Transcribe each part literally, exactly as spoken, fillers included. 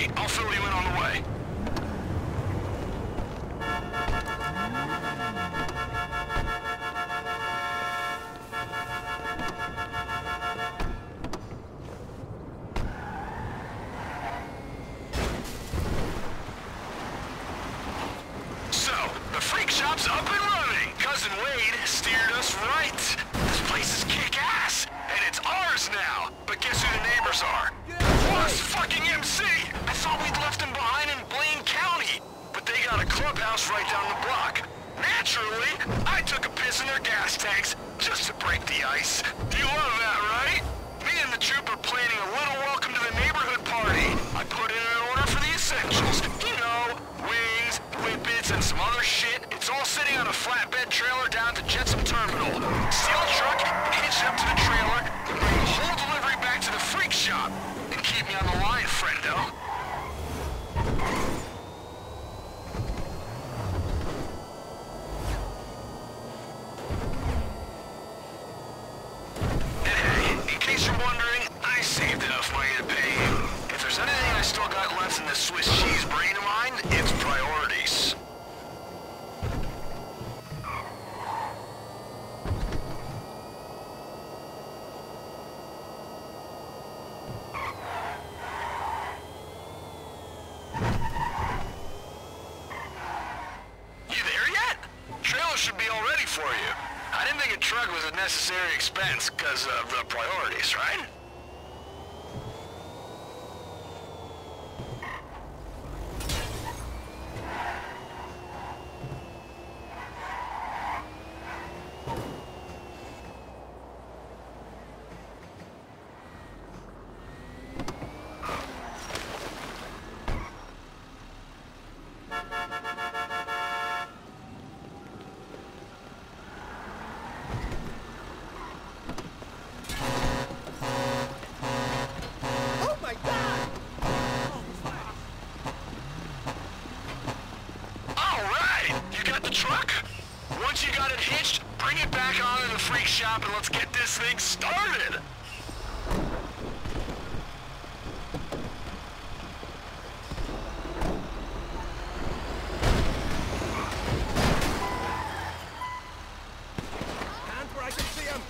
me. I'll fill you in on the way. So, the freak shop's up and running. Cousin Wade steered us right. This place is kick-ass, and it's ours now. But guess who the neighbors are? Plus fucking M C! I thought we'd left them behind in Blaine County, but they got a clubhouse right down the block. Naturally, I took a piss in their gas tanks just to break the ice. You love that, right? Me and the troop are planning a little welcome to the neighborhood party. I put in an order for the essentials. You know, wings, whippets, and some other shit. It's all sitting on a flatbed trailer down at the Jetsam Terminal. Steal a truck, hitch it up to the trailer, and bring the whole delivery back to the freak shop. And keep me on the line, friendo. And hey, in case you're wondering, I saved enough money to pay you. If there's anything I still got left in this Swiss cheese brain of mine, it's priorities. Should be all ready for you. I didn't think a truck was a necessary expense because of the priorities, right? Once you got it hitched, bring it back on to the freak shop and let's get this thing started! Hands where I can see him!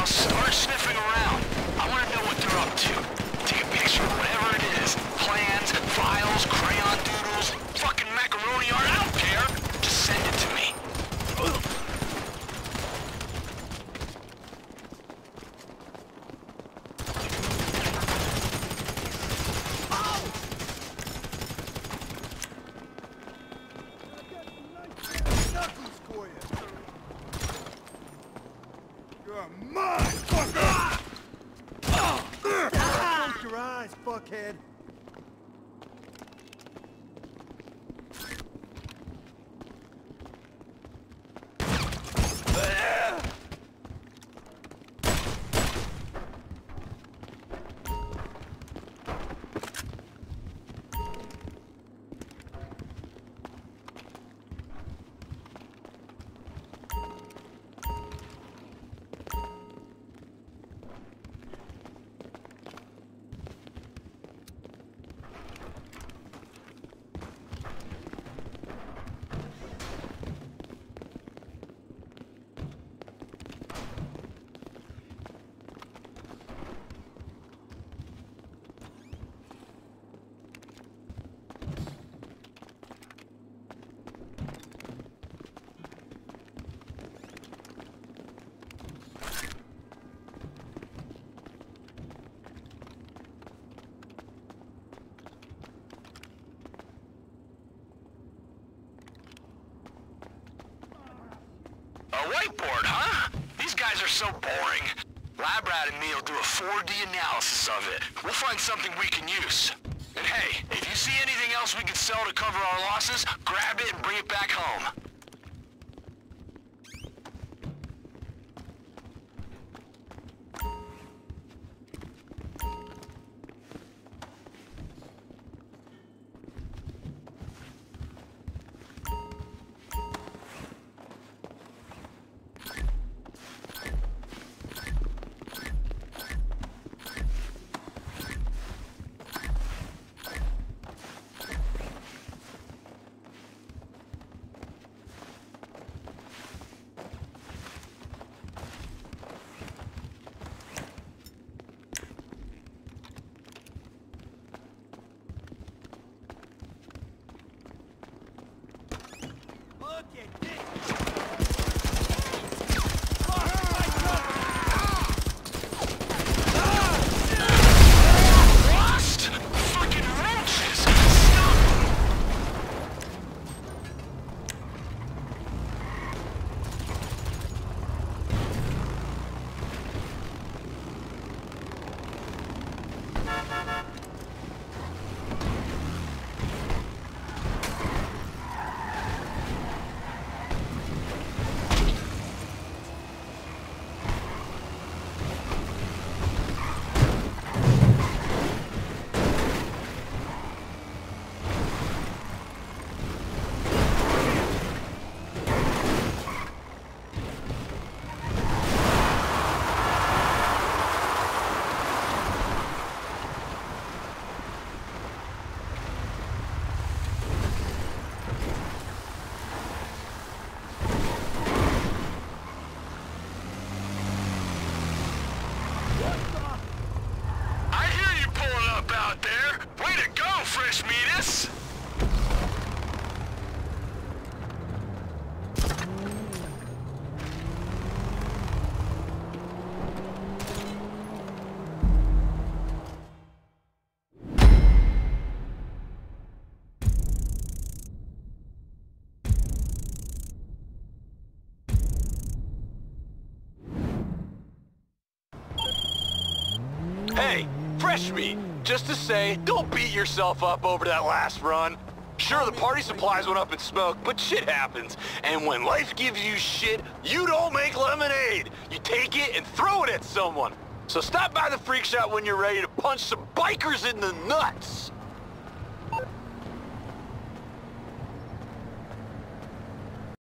house, start sniffing around. I want to know what they're up to. Take a picture of whatever it is. Plans, files, crayon doodles, fucking macaroni art, I don't care. Just send it to me. You're mine, fucker! Close your eyes, fuckhead. A whiteboard, huh? These guys are so boring. Lab Rat and me will do a four D analysis of it. We'll find something we can use. And hey, if you see anything else we can sell to cover our losses, grab it and bring it back home. Hey, fresh meat. Just to say, don't beat yourself up over that last run. Sure, the party supplies went up in smoke, but shit happens. And when life gives you shit, you don't make lemonade. You take it and throw it at someone. So stop by the freak shop when you're ready to punch some bikers in the nuts.